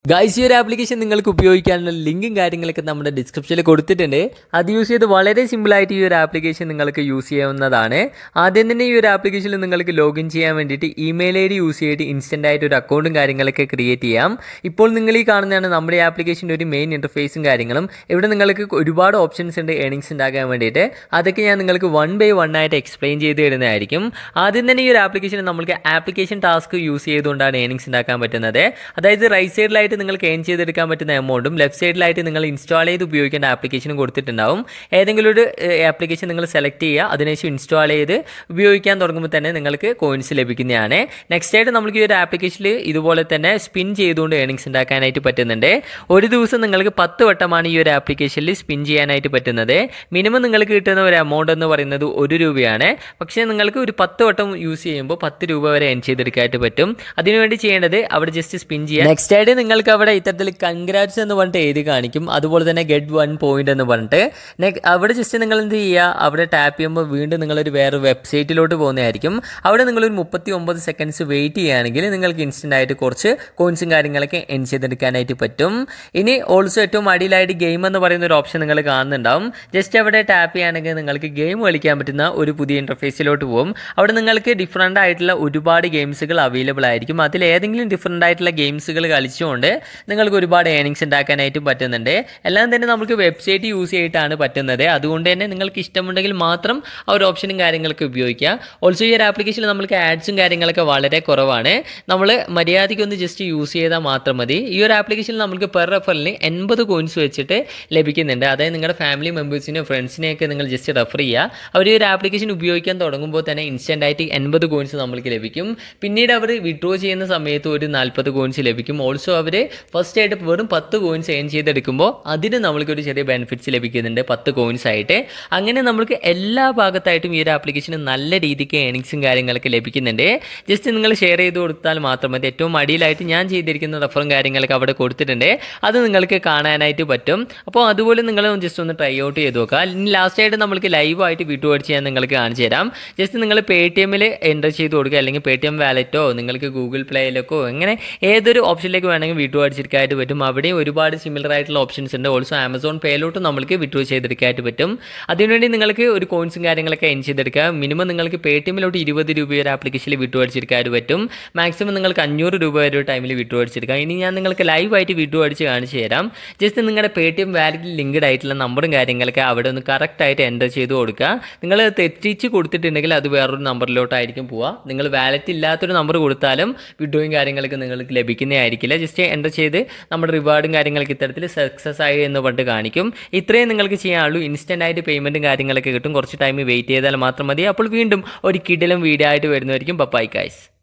Guys, ഈ ഒരു application നിങ്ങൾക്ക് ഉപയോഗിക്കാനുള്ള ലിങ്കും കാര്യങ്ങളൊക്കെ നമ്മുടെ ഡിസ്ക്രിപ്ഷനിൽ കൊടുത്തിട്ടുണ്ട്. അത് യൂസ് ചെയ്ത് വളരെ സിമ്പിളായിട്ട് ഈ ഒരു ആപ്ലിക്കേഷൻ നിങ്ങൾക്ക് യൂസ് ചെയ്യാവുന്നതാണ്. ആദ്യം തന്നെ ഈ ഒരു ആപ്ലിക്കേഷനിൽ നിങ്ങൾക്ക് ലോഗിൻ ചെയ്യാൻ വേണ്ടിയിട്ട് ഇമെയിൽ ID യൂസ് ചെയ്തിട്ട് ഇൻസ്റ്റൻ്റ് ആയിട്ട് ഒരു അക്കൗണ്ടും കാര്യങ്ങളൊക്കെ ക്രിയേറ്റ് ചെയ്യാം. ഇപ്പോൾ നിങ്ങൾ ഈ കാണുന്നതാണ് നമ്മുടെ ഈ ആപ്ലിക്കേഷൻ്റെ ഒരു മെയിൻ ഇൻ്റർഫേസും കാര്യങ്ങളും. ഇവിടെ നിങ്ങൾക്ക് ഒരുപാട് ഓപ്ഷൻസ് ഉണ്ട് ഏണിങ്സ് ഉണ്ടാക്കാൻ വേണ്ടിയിട്ട്. അതൊക്കെ ഞാൻ നിങ്ങൾക്ക് 1 by 1 ആയിട്ട് എക്സ്പ്ലെയിൻ ചെയ്ത് തരുന്നതായിരിക്കും. ആദ്യം തന്നെ ഈ ഒരു ആപ്ലിക്കേഷൻ നമുക്ക് ആപ്ലിക്കേഷൻ ടാസ്ക് യൂസ് ചെയ്തുകൊണ്ടാണ് ഏണിങ്സ് ഉണ്ടാക്കാൻ പറ്റുന്നത്. അതായത് റൈറ്റ് സൈഡിലായിട്ട് നിങ്ങൾക്ക് ഏൺ ചെയ്തെടുക്കാൻ പറ്റുന്ന എമൗണ്ടും ലെഫ്റ്റ് സൈഡിലായിട്ട് നിങ്ങൾ ഇൻസ്റ്റാൾ ചെയ്ത് ഉപയോഗിക്കേണ്ട ആപ്ലിക്കേഷനും കൊടുത്തിട്ടുണ്ടാവും. ഏതെങ്കിലും ഒരു ആപ്ലിക്കേഷൻ നിങ്ങൾ സെലക്ട് ചെയ്യുക, അതിനുശേഷം ഇൻസ്റ്റാൾ ചെയ്ത് ഉപയോഗിക്കാൻ തുടങ്ങുമ്പോൾ തന്നെ നിങ്ങൾക്ക് കോയിൻസ് ലഭിക്കുന്നതാണ്. നെക്സ്റ്റ് ആയിട്ട് നമുക്ക് ഈ ഒരു ആപ്ലിക്കേഷനിൽ ഇതുപോലെ തന്നെ സ്പിൻ ചെയ്തുകൊണ്ട് ഏണിങ്സ് ഉണ്ടാക്കാനായിട്ട് പറ്റുന്നുണ്ട്. ഒരു ദിവസം നിങ്ങൾക്ക് 10 വട്ടമാണ് ഈ ഒരു ആപ്ലിക്കേഷനിൽ സ്പിൻ ചെയ്യാനായിട്ട് പറ്റുന്നത്. മിനിമം നിങ്ങൾക്ക് കിട്ടുന്ന ഒരു എമൗണ്ട് എന്ന് പറയുന്നത് 1 രൂപയാണ്. പക്ഷേ നിങ്ങൾക്ക് ഒരു 10 വട്ടം യൂസ് ചെയ്യുമ്പോൾ 10 രൂപ വരെ ഏൺ ചെയ്തെടുക്കാനായിട്ട് പറ്റും. അതിനുവേണ്ടി ചെയ്യേണ്ടത് അവിടെ ജസ്റ്റ് സ്പിൻ ചെയ്യാം. നെക്സ്റ്റ് ആയിട്ട് നിങ്ങൾക്ക് അവിടെ ഇത്തരത്തിൽ കൺഗ്രാറ്റ്സ് എന്ന് പറഞ്ഞിട്ട് എഴുതി കാണിക്കും. അതുപോലെ തന്നെ ഗെറ്റ് 1 പോയിന്റ് എന്ന് പറഞ്ഞിട്ട് അവിടെ ജസ്റ്റ് നിങ്ങൾ എന്ത് ചെയ്യുക, അവിടെ ടാപ്പ് ചെയ്യുമ്പോൾ വീണ്ടും നിങ്ങളൊരു വേറെ വെബ്സൈറ്റിലോട്ട് പോകുന്നതായിരിക്കും. അവിടെ നിങ്ങളൊരു 39 സെക്കൻഡ്സ് വെയിറ്റ് ചെയ്യുകയാണെങ്കിൽ നിങ്ങൾക്ക് ഇൻസ്റ്റൻ്റ് ആയിട്ട് കുറച്ച് കോയിൻസും കാര്യങ്ങളൊക്കെ എൻ ചെയ്തെടുക്കാനായിട്ട് പറ്റും. ഇനി ഓൾസോ ഏറ്റവും അടിയിലായിട്ട് ഗെയിം എന്ന് പറയുന്ന ഒരു ഓപ്ഷൻ നിങ്ങൾ കാണുന്നുണ്ടാവും. ജസ്റ്റ് അവിടെ ടാപ്പ് ചെയ്യുകയാണെങ്കിൽ നിങ്ങൾക്ക് ഗെയിം കളിക്കാൻ പറ്റുന്ന ഒരു പുതിയ ഇൻ്റർഫേസിലോട്ട് പോകും. അവിടെ നിങ്ങൾക്ക് ഡിഫറൻ്റ് ആയിട്ടുള്ള ഒരുപാട് ഗെയിംസുകൾ അവൈലബിൾ ആയിരിക്കും. അതിൽ ഏതെങ്കിലും ഡിഫറൻ്റ് ആയിട്ടുള്ള ഗെയിംസുകൾ കളിച്ചുകൊണ്ട് നിങ്ങൾക്ക് ഒരുപാട് ഏണിങ്സ് ഉണ്ടാക്കാനായിട്ടും പറ്റുന്നുണ്ട്. എല്ലാം തന്നെ നമുക്ക് വെബ്സൈറ്റ് യൂസ് ചെയ്തിട്ടാണ് പറ്റുന്നത്. അതുകൊണ്ട് തന്നെ നിങ്ങൾക്ക് ഇഷ്ടമുണ്ടെങ്കിൽ മാത്രം ആ ഒരു ഓപ്ഷനും കാര്യങ്ങളൊക്കെ ഉപയോഗിക്കുക. ഓൾസോ ഈ ഒരു ആപ്ലിക്കേഷനിൽ നമുക്ക് ആഡ്സും കാര്യങ്ങളൊക്കെ വളരെ കുറവാണ്. നമ്മൾ മര്യാദയ്ക്കൊന്ന് ജസ്റ്റ് യൂസ് ചെയ്താൽ മാത്രം മതി. ഈ ഒരു ആപ്ലിക്കേഷനിൽ നമുക്ക് പെർ റെഫറലിന് 80 കോയിൻസ് വെച്ചിട്ട് ലഭിക്കുന്നുണ്ട്. അതായത് നിങ്ങളുടെ ഫാമിലി മെമ്പേഴ്സിനെയോ ഫ്രണ്ട്സിനെയൊക്കെ നിങ്ങൾ ജസ്റ്റ് റെഫർ ചെയ്യുക. അവർ ഈ ഒരു ആപ്ലിക്കേഷൻ ഉപയോഗിക്കാൻ തുടങ്ങുമ്പോൾ തന്നെ ഇൻസ്റ്റൻ്റ് ആയിട്ട് 80 കോയിൻസ് നമുക്ക് ലഭിക്കും. പിന്നീട് അവർ വിഡ്രോ ചെയ്യുന്ന സമയത്ത് ഒരു 40 കോയിൻസ് ലഭിക്കും. ഓൾസോ അവർ ഫസ്റ്റ് ആയിട്ട് വെറും 10 കോയിൻസ് ഏൺ ചെയ്തെടുക്കുമ്പോൾ അതിന് നമ്മൾക്കൊരു ചെറിയ ബെനിഫിറ്റ്സ് ലഭിക്കുന്നുണ്ട് 10 കോയിൻസ് ആയിട്ട്. അങ്ങനെ നമുക്ക് എല്ലാ ഭാഗത്തായിട്ടും ഈ ഒരു ആപ്ലിക്കേഷന് നല്ല രീതിക്ക് ഏണിങ്സും കാര്യങ്ങളൊക്കെ ലഭിക്കുന്നുണ്ട്. ജസ്റ്റ് നിങ്ങൾ ഷെയർ ചെയ്ത് കൊടുത്താൽ മാത്രം മതി. ഏറ്റവും അടിയിലായിട്ട് ഞാൻ ചെയ്തിരിക്കുന്ന റെഫറും കാര്യങ്ങളൊക്കെ അവിടെ കൊടുത്തിട്ടുണ്ട്. അത് നിങ്ങൾക്ക് കാണാനായിട്ട് പറ്റും. അപ്പോൾ അതുപോലെ നിങ്ങൾ ജസ്റ്റ് ഒന്ന് ട്രൈ ഔട്ട് ചെയ്ത് നോക്കുക. ഇനി ലാസ്റ്റായിട്ട് നമുക്ക് ലൈവായിട്ട് വിഡ്രോ അടിച്ച് ഞാൻ നിങ്ങൾക്ക് കാണിച്ചു തരാം. ജസ്റ്റ് നിങ്ങൾ പേടിഎമ്മിൽ എൻ്റർ ചെയ്ത് കൊടുക്കുക, അല്ലെങ്കിൽ പേടിഎം വാലറ്റോ നിങ്ങൾക്ക് ഗൂഗിൾ പ്ലേയിലേക്കോ അങ്ങനെ ഏതൊരു ഓപ്ഷനിലേക്ക് വേണമെങ്കിൽ വിഡ്രോ അടിച്ചെടുക്കാനായിട്ട് പറ്റും. അവിടെ ഒരുപാട് സിമിലർ ആയിട്ടുള്ള ഓപ്ഷൻസ് ഉണ്ട്. ഓൾസോ ആമസോൺ പേയിലോട്ട് നമുക്ക് വിഡ്രോ ചെയ്തെടുക്കാനായിട്ട് പറ്റും. അതിനുവേണ്ടി നിങ്ങൾക്ക് ഒരു കോയിൻസും കാര്യങ്ങളൊക്കെ എൻ ചെയ്തെടുക്കുക. മിനിമം നിങ്ങൾക്ക് പേടിഎമ്മിലോട്ട് 20 രൂപ ഒരു ആപ്ലിക്കേഷനിൽ വിഡ്രോ അടിച്ചെടുക്കാനായിട്ട് പറ്റും. മാക്സിമം നിങ്ങൾക്ക് 500 രൂപ വരെ ഒരു ടൈമിൽ വിഡ്രോ അടിച്ചെടുക്കാം. ഇനി ഞാൻ നിങ്ങൾക്ക് ലൈവായിട്ട് വിഡ്രോ അടിച്ച് കാണിച്ചു തരാം. ജസ്റ്റ് നിങ്ങളുടെ പേടിഎം വാലറ്റിൽ ലിങ്ക്ഡ് ആയിട്ടുള്ള നമ്പറും കാര്യങ്ങളൊക്കെ അവിടെ ഒന്ന് കറക്റ്റായിട്ട് എൻ്റർ ചെയ്ത് കൊടുക്കുക. നിങ്ങൾ തെറ്റിച്ച് കൊടുത്തിട്ടുണ്ടെങ്കിൽ അത് വേറൊരു നമ്പറിലോട്ടായിരിക്കും പോവുക. നിങ്ങൾ വാലറ്റ് ഇല്ലാത്തൊരു നമ്പർ കൊടുത്താലും വിഡ്രോയും കാര്യങ്ങളൊക്കെ നിങ്ങൾക്ക് ലഭിക്കുന്നതായിരിക്കില്ല. ജസ്റ്റ് എൻ്റർ ചെയ്ത് നമ്മുടെ റിവാർഡും കാര്യങ്ങളൊക്കെ ഇത്തരത്തിൽ സക്സസ് ആയി എന്ന് പറഞ്ഞിട്ട് കാണിക്കും. ഇത്രയും നിങ്ങൾക്ക് ചെയ്യാനുള്ളൂ. ഇൻസ്റ്റൻ്റ് ആയിട്ട് പേയ്മെൻറ്റും കാര്യങ്ങളൊക്കെ കിട്ടും. കുറച്ച് ടൈം വെയിറ്റ് ചെയ്താൽ മാത്രം മതി. അപ്പോൾ വീണ്ടും ഒരു കിടിലം വീഡിയോ ആയിട്ട് വരുന്നതായിരിക്കും. Bye guys.